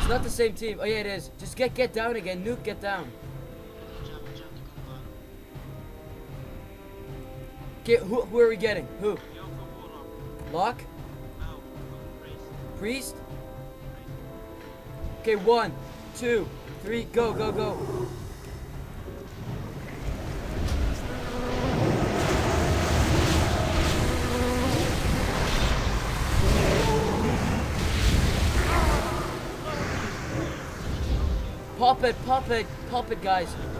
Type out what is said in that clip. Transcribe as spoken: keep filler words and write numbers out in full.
It's not the same team. Oh yeah, it is. Just get get down again. Nuke, get down. Okay, who, who are we getting? Who? Lock? Priest? Okay, one, two, three, go, go, go. Pop it, pop it, pop it, guys.